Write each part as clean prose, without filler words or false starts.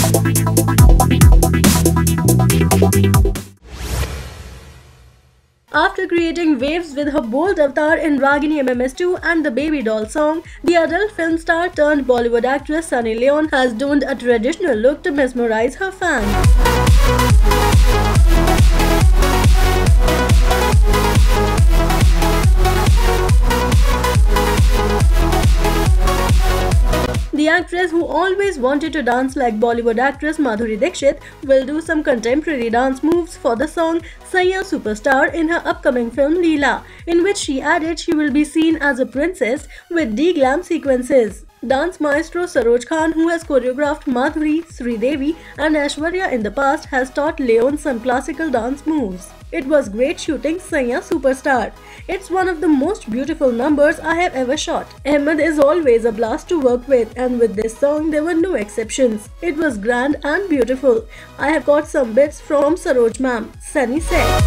After creating waves with her bold avatar in Ragini MMS2 and the Baby Doll song, the adult film star turned Bollywood actress Sunny Leone has donned a traditional look to mesmerize her fans. The actress, who always wanted to dance like Bollywood actress Madhuri Dixit, will do some contemporary dance moves for the song Saiya Superstar in her upcoming film Leela, in which she added she will be seen as a princess with de-glam sequences. Dance maestro Saroj Khan, who has choreographed Madhuri, Sridevi and Aishwarya in the past, has taught Leone some classical dance moves. It was great shooting Saiya Superstar. It's one of the most beautiful numbers I have ever shot. Ahmed is always a blast to work with, and with this song there were no exceptions. It was grand and beautiful. I have got some bits from Saroj ma'am, Sunny said.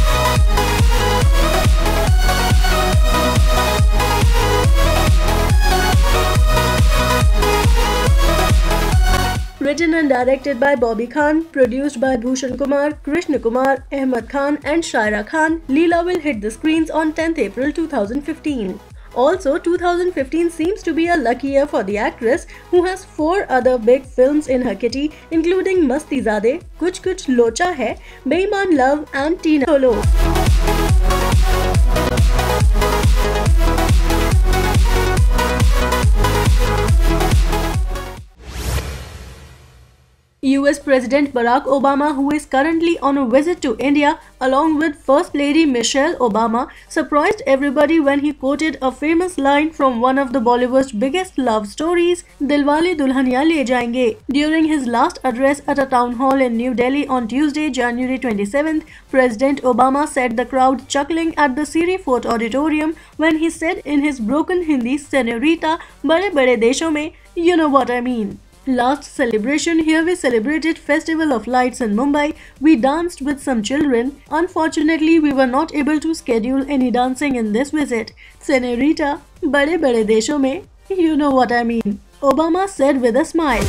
Written and directed by Bobby Khan, produced by Bhushan Kumar, Krishna Kumar, Ahmed Khan and Shaira Khan, Leela will hit the screens on 10th April 2015. Also, 2015 seems to be a lucky year for the actress, who has 4 other big films in her kitty, including Masti Zade, Kuch Kuch Locha Hai, Beimaan Love and Teen Solo. US President Barack Obama, who is currently on a visit to India along with First Lady Michelle Obama, surprised everybody when he quoted a famous line from one of the Bollywood's biggest love stories, Dilwale Dulhaniya Le Jayenge. During his last address at a town hall in New Delhi on Tuesday, January 27th, President Obama set the crowd chuckling at the Siri Fort Auditorium when he said in his broken Hindi, "Senorita, bade bade deshon mein, you know what I mean." Last celebration, here we celebrated Festival of Lights in Mumbai. We danced with some children. Unfortunately, we were not able to schedule any dancing in this visit. Senorita, bade bade deshon mein, you know what I mean, Obama said with a smile.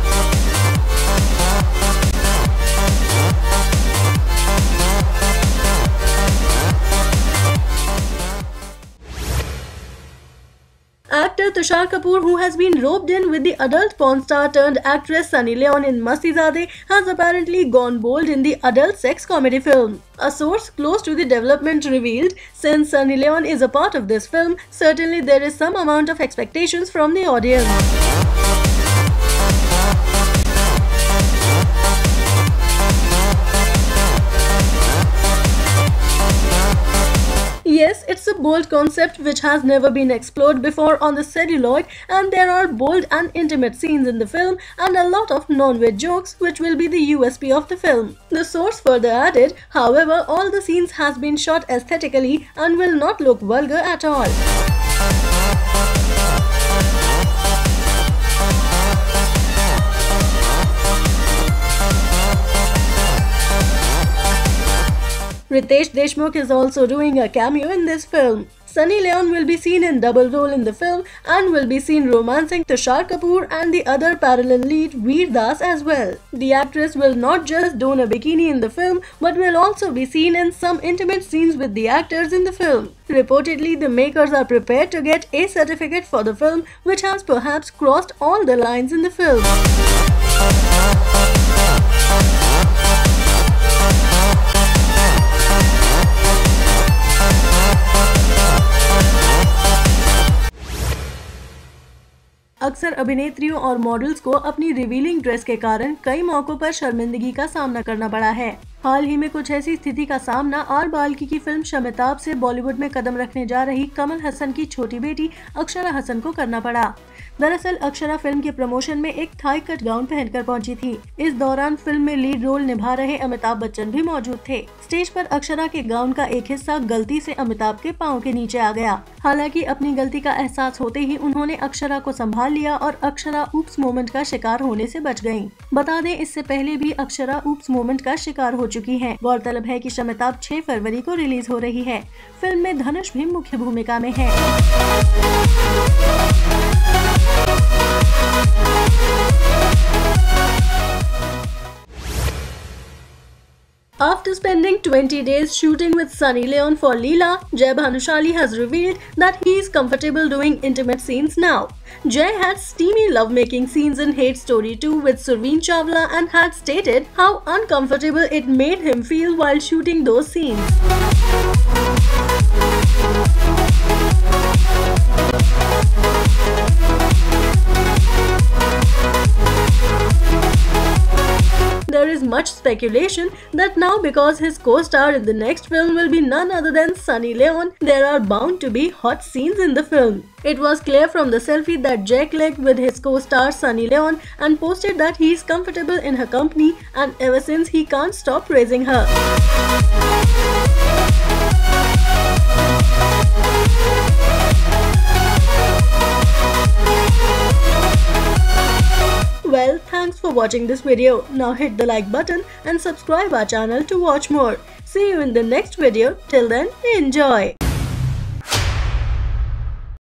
Actor Tushar Kapoor, who has been roped in with the adult porn star turned actress Sunny Leone in Masti Zade, has apparently gone bold in the adult sex comedy film. A source close to the development revealed, since Sunny Leone is a part of this film, certainly there is some amount of expectations from the audience. Yes, it's a bold concept which has never been explored before on the celluloid, and there are bold and intimate scenes in the film and a lot of non-veg jokes, which will be the USP of the film. The source further added, however, all the scenes has been shot aesthetically and will not look vulgar at all. Ritesh Deshmukh is also doing a cameo in this film. Sunny Leone will be seen in double role in the film and will be seen romancing Tushar Kapoor and the other parallel lead Veer Das as well. The actress will not just don a bikini in the film but will also be seen in some intimate scenes with the actors in the film. Reportedly, the makers are prepared to get a certificate for the film, which has perhaps crossed all the lines in the film. अक्सर अभिनेत्रियों और models को अपनी revealing dress के कारण कई मौकों पर शर्मिंदगी का सामना करना पड़ा है। हाल ही में कुछ ऐसी स्थिति का सामना आर बाल्की की फिल्म शमिताब से बॉलीवुड में कदम रखने जा रही कमल हसन की छोटी बेटी अक्षरा हसन को करना पड़ा। दरअसल अक्षरा फिल्म के प्रमोशन में एक थाई कट गाउन पहनकर पहुंची थी। इस दौरान फिल्म में लीड रोल निभा रहे अमिताभ बच्चन भी मौजूद थे। स्टेज पर अक्षरा के गाउन का एक हिस्सा गलती से अमिताभ के पाँव के नीचे आ गया। हालांकि अपनी गलती का एहसास होते ही उन्होंने अक्षरा को संभाल लिया और अक्षरा ऊप्स मोमेंट का शिकार होने से बच गयी। बता दें, इससे पहले भी अक्षरा ऊप्स मोमेंट का शिकार हो चुकी है। गौरतलब है कि शमिताब 6 फरवरी को रिलीज हो रही है। फिल्म में धनुष भी मुख्य भूमिका में है। After spending 20 days shooting with Sunny Leon for Leela, Jai Bhanushali has revealed that he is comfortable doing intimate scenes now. Jai had steamy lovemaking scenes in Hate Story 2 with Surveen Chawla and had stated how uncomfortable it made him feel while shooting those scenes. There is much speculation that now, because his co-star in the next film will be none other than Sunny Leon, there are bound to be hot scenes in the film. It was clear from the selfie that Jai clicked with his co-star Sunny Leon and posted that he is comfortable in her company, and ever since he can't stop praising her. Well, thanks for watching this video. Now hit the like button and subscribe our channel to watch more. See you in the next video. Till then, enjoy.